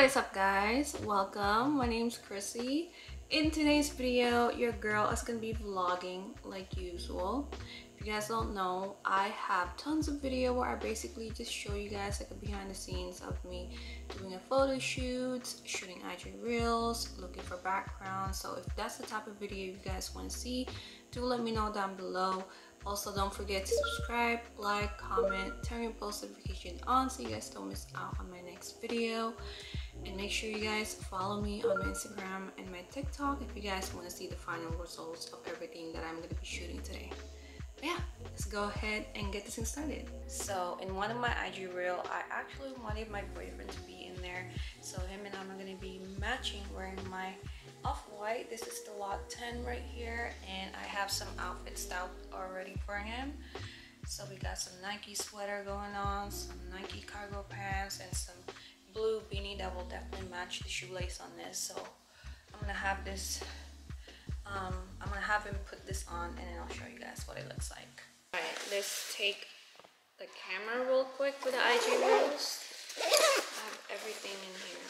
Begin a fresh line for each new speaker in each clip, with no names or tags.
What is up, guys? Welcome. My name's Chrissy. In today's video, your girl is gonna be vlogging like usual. If you guys don't know, I have tons of video where I basically just show you guys like a behind the scenes of me doing a photo shoot, shooting IG reels, looking for backgrounds. So if that's the type of video you guys want to see, do let me know down below. Also, don't forget to subscribe, like, comment, turn your post notification on so you guys don't miss out on my next video. And make sure you guys follow me on my Instagram and my TikTok if you guys want to see the final results of everything that I'm going to be shooting today. But yeah, let's go ahead and get this thing started. So in one of my IG reel, I actually wanted my boyfriend to be in there. So him and I are going to be matching, wearing my off-white. This is the lot 10 right here, and I have some outfits styled already for him. So we got some Nike sweater going on, some Nike cargo pants, and some blue beanie that will definitely match the shoelace on this. So I'm gonna have this I'm gonna have him put this on, and then I'll show you guys what it looks like. All right, let's take the camera real quick for the IG reels. I have everything in here.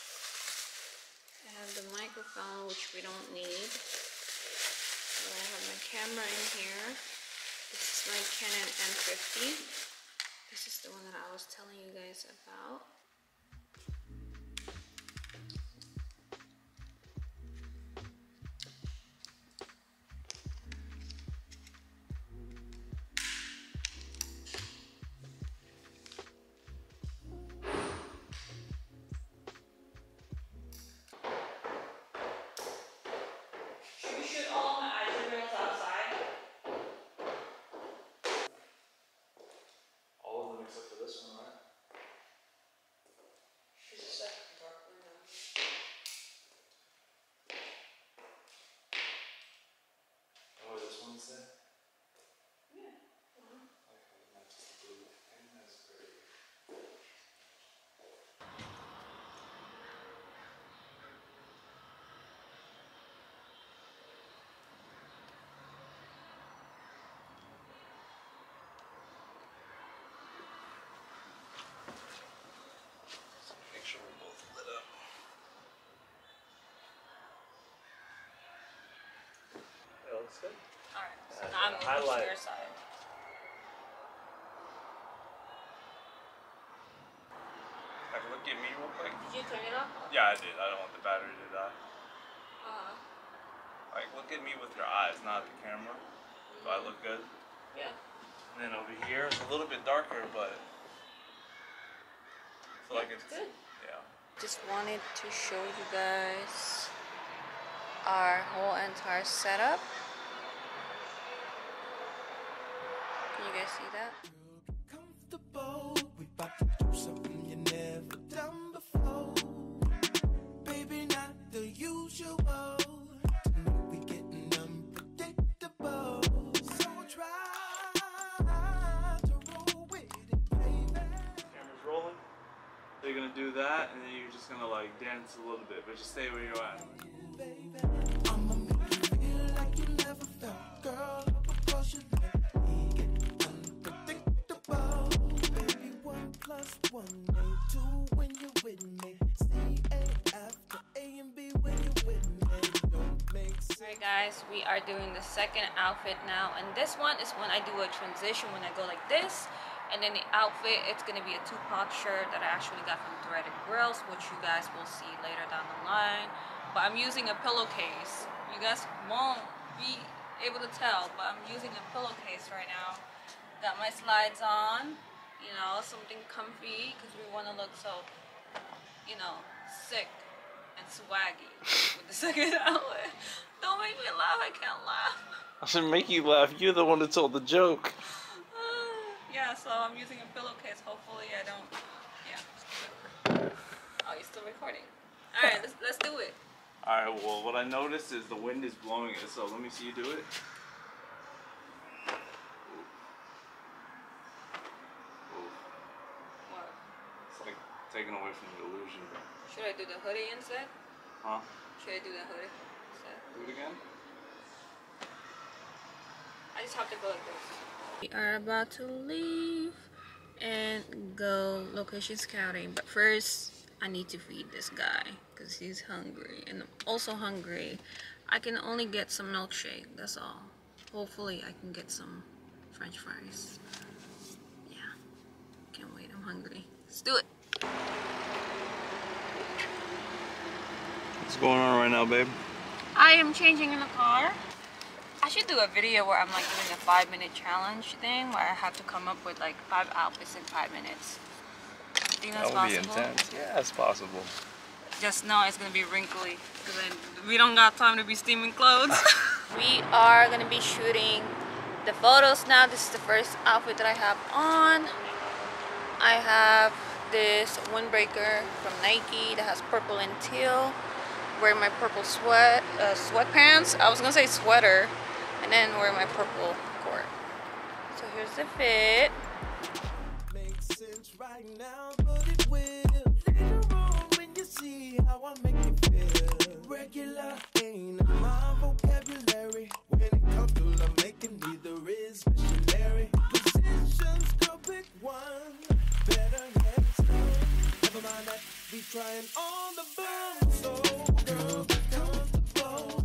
I have the microphone, which we don't need. But I have my camera in here. This is my Canon M50. This is the one that I was telling you guys about.
Good.
Alright, so now I'm moving to your side.
Like, look at me real quick.
Did you turn it off?
Yeah, I did. I don't want the battery to die. Like, look at me with your eyes, not the camera. Do I look good?
Yeah.
And then over here it's a little bit darker, but I feel like it's
good.
Yeah.
Just wanted to show you guys our whole entire setup. Can you guys see that?
Comfortable, we about to do something you never done before. Baby, not the usual. Tonight we getting unpredictable. So try to roll with it, baby.
Camera's rolling. So you're gonna do that, and then you're just gonna like dance a little bit, but just stay where you're at.
I'ma make you feel like you never felt, girl. Because you let me get unpredictable. Baby, 1 + 1 ain't 2 when you're with me. C A after A and B when you're with me. Don't make sense.
Alright guys, we are doing the second outfit now, and this one is when I do a transition, when I go like this. And then the outfit, it's gonna be a Tupac shirt that I actually got from Threaded Grills, which you guys will see later down the line. But I'm using a pillowcase. You guys won't be able to tell, but I'm using a pillowcase right now. Got my slides on, you know, something comfy, because we want to look so, you know, sick and swaggy with the second outfit. Don't make me laugh, I can't laugh.
I should make you laugh. You're the one that told the joke.
Yeah, so I'm using a pillowcase. Hopefully I don't, yeah. Oh, you're still recording. Alright, let's do it.
Alright, well, what I noticed is the wind is blowing it, so let me see you do it.
What?
It's like taken away from the illusion.
Should I do the hoodie instead?
Huh?
Should I do the hoodie instead?
Do it again?
I just have to go like this. We are about to leave and go location scouting, but first I need to feed this guy because he's hungry and I'm also hungry. I can only get some milkshake, that's all. Hopefully I can get some French fries. Yeah, can't wait, I'm hungry. Let's do it.
What's going on right now, babe?
I am changing in the car. I should do a video where I'm like doing a 5-minute challenge thing where I have to come up with like 5 outfits in 5 minutes. Do you know it's possible?
That would be intense. Yeah, it's possible.
Just know it's gonna be wrinkly because we don't got time to be steaming clothes. We are gonna be shooting the photos now. This is the first outfit that I have on. I have this windbreaker from Nike that has purple and teal. Wearing my purple sweatpants. I was gonna say sweater, and then wearing my purple cord. So here's the fit.
Makes sense right now, but it will later on when you see how I make you feel. Regular ain't my vocabulary. When it comes to love making, neither is missionary. Decisions, go pick one. Better head start. Never mind that, we trying on the bone. So girl, comfortable.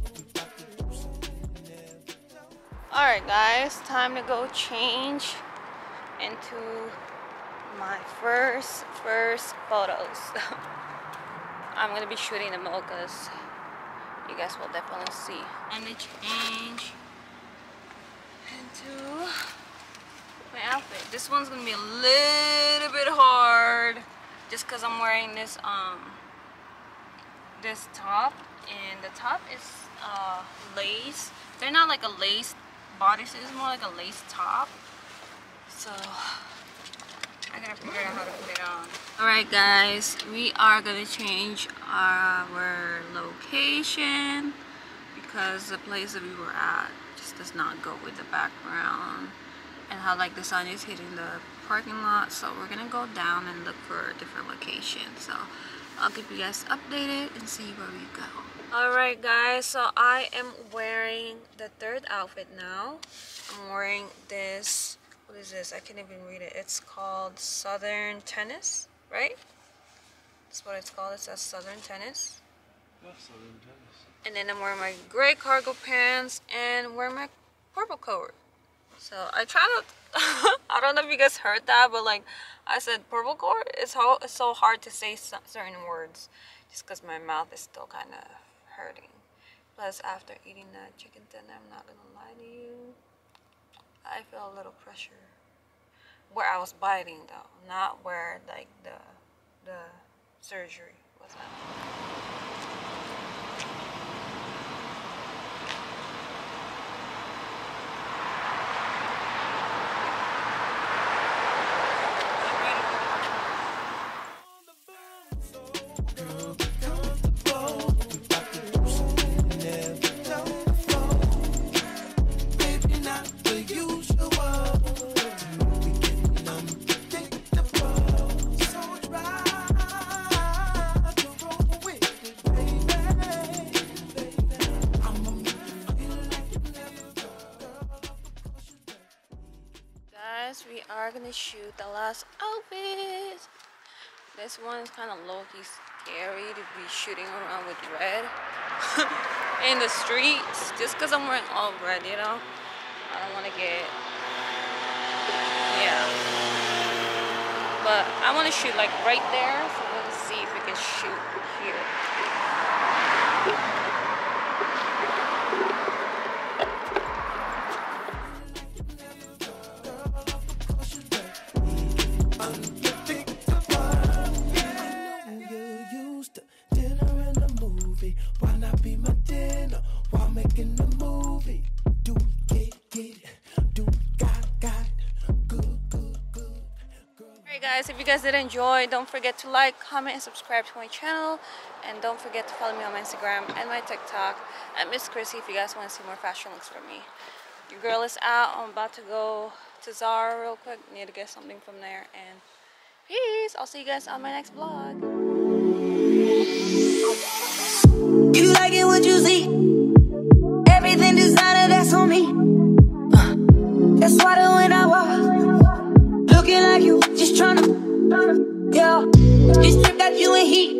Alright guys, time to go change into my first photos. I'm gonna be shooting the mochas. You guys will definitely see. I'm gonna change into my outfit. This one's gonna be a little bit hard just because I'm wearing this this top, and the top is lace. They're not like a lace bodysuit, it's more like a lace top. So I gotta figure out how to put it on. Alright guys, we are gonna change our location because the place that we were at just does not go with the background and how like the sun is hitting the parking lot. So we're gonna go down and look for a different location. So I'll keep you guys updated and see where we go. Alright guys, so I am wearing the third outfit now. I'm wearing this, what is this? I can't even read it. It's called Southern Tennis, right? That's what it's called. It says Southern Tennis.
Yeah, Southern Tennis.
And then I'm wearing my gray cargo pants and wearing my purple coat. So I try to, I don't know if you guys heard that, but like I said purple coat, it's so hard to say certain words just because my mouth is still kind of hurting. Plus after eating that chicken tender, I'm not gonna lie to you, I feel a little pressure where I was biting though, not where like the surgery was at. We are gonna shoot the last outfit. This one is kind of low-key scary to be shooting around with red in the streets just because I'm wearing all red, you know. I don't want to get, yeah, but I want to shoot like right there, so let's see if we can shoot here. Guys, if you guys did enjoy, don't forget to like, comment, and subscribe to my channel, and don't forget to follow me on my Instagram and my TikTok at Mscrisssy if you guys want to see more fashion looks from me. Your girl is out. I'm about to go to Zara real quick. Need to get something from there, and peace. I'll see you guys on my next vlog.
You like it what you see? Everything designer, that's on me. That's why when I walk, looking like you, just tryna, yeah. This trip got you in heat.